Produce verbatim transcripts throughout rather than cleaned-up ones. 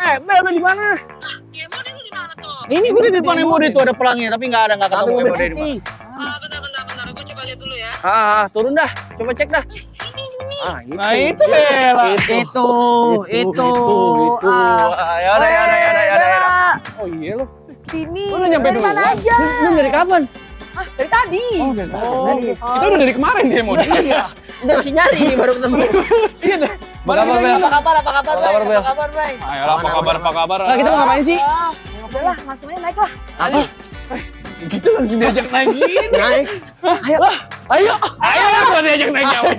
Eh, Bel udah di mana? Emode lu di mana tuh? Ini gue di depan Emode tuh ada pelangnya, tapi nggak ada, nggak ketemu Mobil Emode di putih. mana. Ah, bentar, bentar, bentar. Gue coba lihat dulu ya. Ah, ah, turun dah, coba cek dah. Sini, sini. Ah, gitu. Nah itu Bella. Itu, itu. itu. Ah. Ah, ya udah, ya udah, ya udah, ya udah, ya udah. Oh iya lo. Sini. Lu udah nyampe dari mana duluan? aja? Lu, lu dari kapan? Ah, dari tadi. Oh, dari tadi. Oh, Dari- kita udah dari kemarin dia mau. Iya. Udah masih nyari nih baru ketemu. Iya dah. Apa kabar, Bel? Apa kabar? Apa kabar, Apa Bray? kabar, Bel? Apa kabar, Bray? Ayolah, apa kabar, apa kabar? Nah, kita mau ngapain sih? Ah, udah lah, langsung aja naik lah. Apa? Kita langsung diajak naik gini. Naik. Ayo. Ayo. Ayo langsung diajak naik jauh.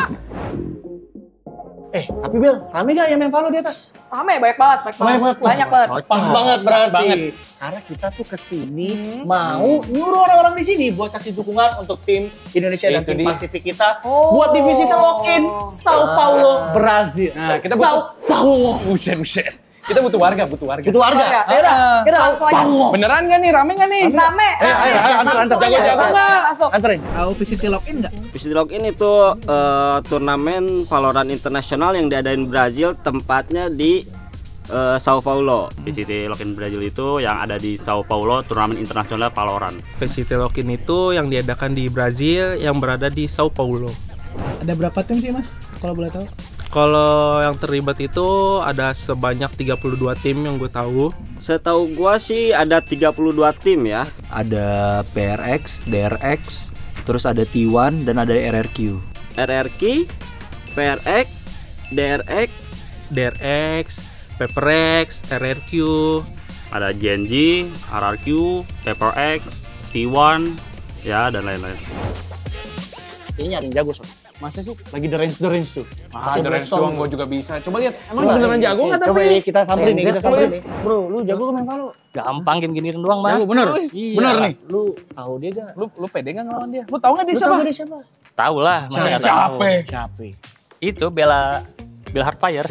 Eh, tapi Bel, rame gak yang main Valo di atas? Rame, banyak banget, banyak banget. Banyak banget. Banyak banget. Pas banget berarti. banget. Karena kita tuh kesini Hmm. mau nyuruh orang-orang di sini buat kasih dukungan untuk tim Indonesia dan Itu tim dia. Pasifik kita Oh. buat divisi terlock-in Sao Paulo, Brazil. Nah, kita Sao Paulo. Buset, buset. Kita butuh warga, butuh warga. Itu warga. Ya udah, Ah. kita Sao langsung aja. Paulo. Beneran nggak nih? Rame nggak nih? Rame. Eh, ayo, ayo, antar, antar. Langsung aja, Jago-jago masuk, nggak? Masuk. Anterin. Tahu Visit Login nggak? Visit Login itu eh, turnamen Valorant internasional yang diadain Brazil, tempatnya di eh, Sao Paulo. Visit Login Brazil itu yang ada di Sao Paulo, turnamen internasional Valorant. Visit Login itu yang diadakan di Brazil yang berada di Sao Paulo. Ada berapa tim sih mas? Kalau boleh tahu? Kalau yang terlibat itu ada sebanyak tiga puluh dua tim yang gue tahu. Setahu gua sih ada tiga puluh dua tim ya. Ada P R X, D R X, terus ada T satu dan ada R R Q. R R Q, P R X, D R X, D R X, Paper X, R R Q. Ada G N G, R R Q, Paper X, T satu, ya dan lain-lain. Kayaknya ada yang jago, Sob. Masa sih? Lagi the range the range tuh. Ah, ada range doang gue juga bisa. Coba lihat. Emang Coba, beneran eh, jago nggak Coba tapi? ya, kita samperin nih, kita samperin nih. Bro, lu jago ke main Valo? Gampang game gini doang mah. Jago bener? Iya. Bener nih. Lu tahu dia gak? Lu lu pede nggak ngelawan dia? Lu tahu nggak dia Lu siapa? tahu dia siapa? Tahu lah, masa nggak tahu. Siapa? Siapa? Itu Bella Bella Hardfire.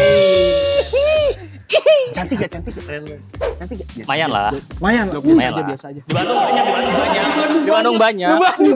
Cantik gak? Cantik gak? Cantik gak? Lumayan lah. Lumayan lah. Lumayan lah. Biasa aja. Di Bandung banyak, di Bandung banyak. Di Bandung banyak.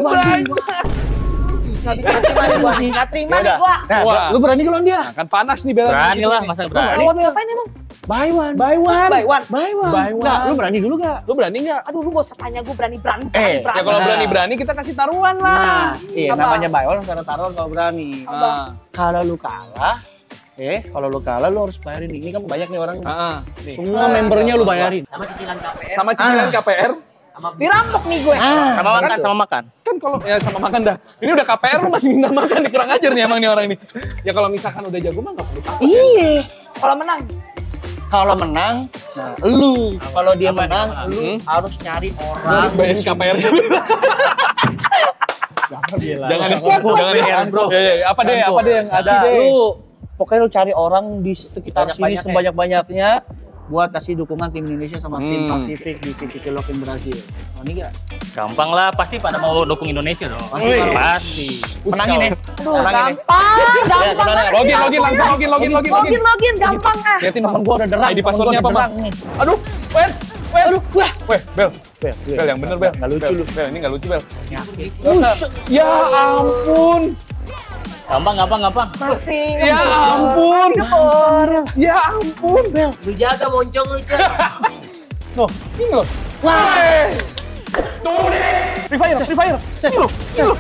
Nggak terima nih gua nih, nggak terima nih gua. Nah, Wah. lu berani gak lawan dia? Nah, kan panas nih Bella. Berani lah, masa berani. Lawan ngapain emang? Buy one. Buy one. Buy one. Buy one. Buy one. Nggak, lu berani dulu gak? Lu berani nggak? Aduh, lu gak usah tanya gue berani-berani. Eh, berani, ya kalau Nah. berani-berani kita kasih taruhan Nah, lah. iya Apa? namanya buy one karena taruhan kalau berani. Ah, Kalau lu kalah, eh kalau lu kalah lu harus bayarin. Ini kan banyak nih orang. ah, ah. Nih. Semua membernya lu bayarin. Sama cicilan K P R. Sama cicilan K P R. Dirampok nih gue. Ah, Sama makan, sama makan. Kan kalau ya sama makan dah. Ini udah K P R lu masih minta makan nih, kurang ajar nih emang nih orang ini. Ya kalau misalkan udah jago mah nggak perlu takut. iya. Kalau menang, Kalau menang, nah lu. Kalau dia menang, lu harus nyari Gua orang. harus bayarin K P R. Jangan jangan jangan bro. Ya, ya, apa deh, apa deh yang aci Ada, deh. lu pokoknya lu cari orang di sekitar sini Banyak-banyaknya. sebanyak-banyaknya buat kasih dukungan tim Indonesia sama tim Hmm. Pasifik di Visit Login Brazil. Mau nih gak? Gampang lah, pasti pada mau dukung Indonesia dong. Pasti, Wih, kalau- pasti. Menangin ya. aduh Menangin ya. gampang, gampang kita banget. lihat. Login, login, langsung login, login, login, login. Login, login, gampang ah. Liatin Temen gua udah derang. I D temen passwordnya gua apa, udah Bang? derang nih. Aduh, Wes, Wes. Aduh, wah. Weh, Bel. Bel, Bel yang bener, Bel. Nggak lucu Bel, lu. Bel, ini nggak lucu, Bel. Buset. Ya ampun. Gampang, gampang, gampang. Masih. Ya ampun. Kepor. Ya ampun, Bel. Lu jaga moncong lu, Cek. Loh, ini loh. Wah. Tunggu deh. Free Fire, Free Fire. Ini loh, ini loh.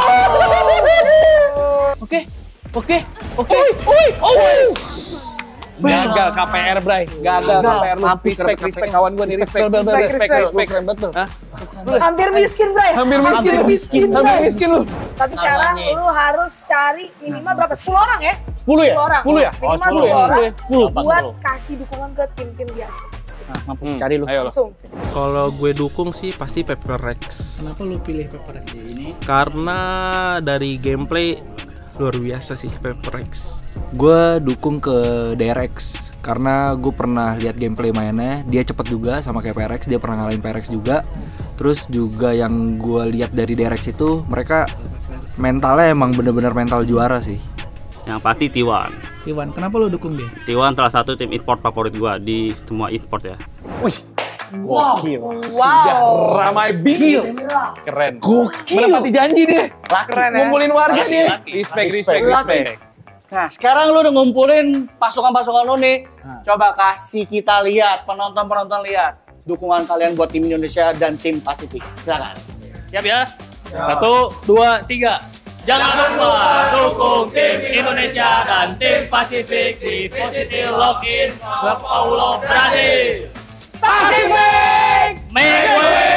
Oke, oke, oke. Oi, oi. Gagal K P R, Bray. Gagal K P R lu. Mampus, Respect, K P R. respect kawan gua nih, respect. Bel, bel, bel, Respect, respect. respect. Keren banget tuh. Hah? Hampir miskin, Bray. Hampir miskin. Hampir miskin, Hampir Bray. miskin lu. Tapi sekarang lu harus cari minimal berapa? sepuluh orang ya? sepuluh ya? sepuluh orang. sepuluh ya? Minimal Oh, sepuluh sepuluh. orang sepuluh. Gampang, buat sepuluh. kasih dukungan ke tim-tim biasa. Nah, mampus Hmm, cari lu. Ayo lo. Langsung. Kalau gue dukung sih pasti Paper X. Kenapa lu pilih Paper X ini? Karena dari gameplay luar biasa sih Paper X. Gue dukung ke D R X karena gue pernah lihat gameplay mainnya, dia cepet juga sama kayak P R X, dia pernah ngalahin P R X juga. Terus juga yang gue lihat dari D R X itu mereka mentalnya emang bener-bener mental juara sih. Yang pasti T satu. Iwan, kenapa lu dukung dia? T satu salah satu tim e-sport favorit gua di semua e-sport ya. Wih, Wow. wow. Ramai bingit. Keren. Gokil. Menepati janji dia. Keren ya. Ngumpulin warga Laki, dia. laki. Respect, Respect, respect, respect. Nah, sekarang lu udah ngumpulin pasukan-pasukan lu nih. Nah. Coba kasih kita lihat, penonton-penonton lihat dukungan kalian buat tim Indonesia dan tim Pasifik. Silakan. Siap ya? Satu, dua, tiga. Jangan lupa dukung tim Indonesia dan tim Pasifik di Positive Login Sao Paulo, Brazil. Pasifik! Make way!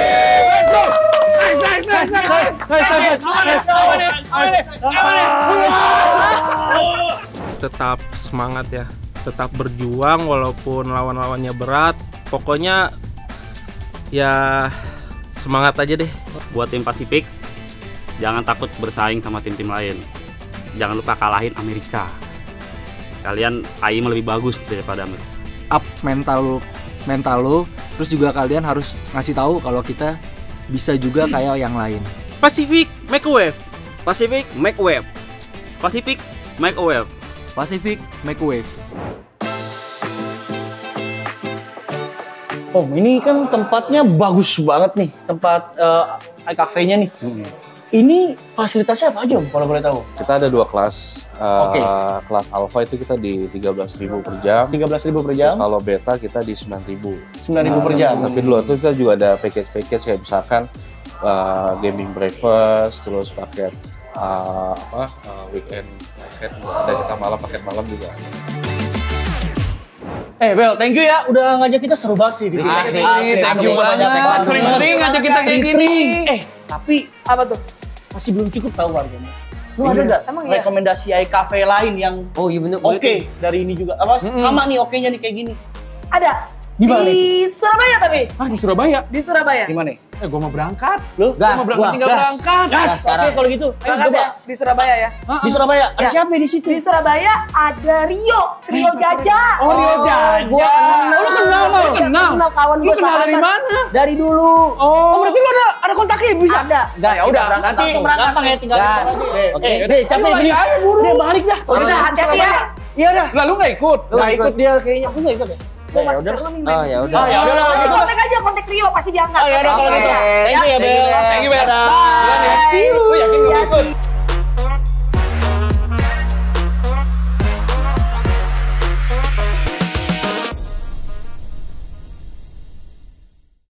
Nice, nice, nice, nice, nice, Tetap semangat ya, tetap berjuang walaupun lawan-lawannya berat. Pokoknya ya semangat aja deh. Buat tim Pasifik, jangan takut bersaing sama tim-tim lain. Jangan lupa kalahin Amerika. Kalian aim lebih bagus daripada Amerika. Up mental lu, mental lu. Terus juga kalian harus ngasih tahu kalau kita bisa juga kayak yang lain. Pasifik, make a wave. Pasifik make wave. Pasifik, make a wave. Pasifik make wave. Oh, ini kan tempatnya bagus banget nih, tempat uh, cafe-nya nih. Hmm. Ini fasilitasnya apa aja Om, kalau boleh tahu? Kita ada dua kelas. Uh, Oke. Kelas alpha itu kita di tiga belas ribu per jam. tiga belas ribu per jam. Terus kalau beta kita di sembilan ribu. sembilan ribu per jam. Tapi dulu itu kita juga ada package-package kayak misalkan uh, gaming breakfast, terus paket uh, apa uh, weekend paket, ada kita malam paket malam juga. Eh Bel, thank you ya udah ngajak kita, seru banget sih di sini. Asik, Asik, thank you banyak banget. banget. Sering-sering ngajak kita kayak gini. Eh, tapi Apa tuh? masih belum cukup tahu harganya. Lu ada nggak Emang iya? rekomendasi cafe lain yang Oh iya bener. oke dari ini juga? Apa sama nih oke-nya nih kayak gini? Ada. Di mana Di Surabaya tapi. Ah, di Surabaya. Di Surabaya. Di mana? Eh, gua mau berangkat. Lu? Gas, Gua mau berangkat, gua. tinggal Gas. berangkat. Gas, oke kalau gitu. Ayo Berangkat coba. ya di Surabaya ya. Di Surabaya. Ada Ya. siapa di situ? Di Surabaya ada Rio, Rio Jaja. Oh, Rio Jaja. Gua kenal. Oh, lu kenal, Mal? Iya, Kenal? gua kenal kawan Lu gua kenal dari sahabat. mana? Dari dulu. Oh, berarti lu ada ada kontaknya bisa? Ada. Gas, ya udah, berangkat nanti langsung berangkat. gampang ya tinggal. Gas. Eh, Oke. eh, deh, capek Ayo, beli. ayo, buru. Deh, balik dah. Oh, udah, hati-hati ya. Iya dah. Lah, lu nggak ikut? Lu nggak ikut dia kayaknya. Aku nggak ikut ya? Gua Ya masih udah. seru nih. Oh ya udah. Oh, ya udah lah kalau Tapi gitu. kontak aja, kontak Rio pasti diangkat. Oh ya udah kalau Oke. gitu. Thank you ya, Bel. Thank you, Bel. Dadah. Lu yakin gua ikut?